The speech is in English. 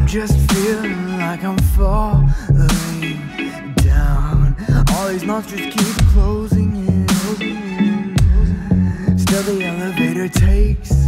just feeling like I'm falling down. All these monsters keep closing in. Still the elevator takes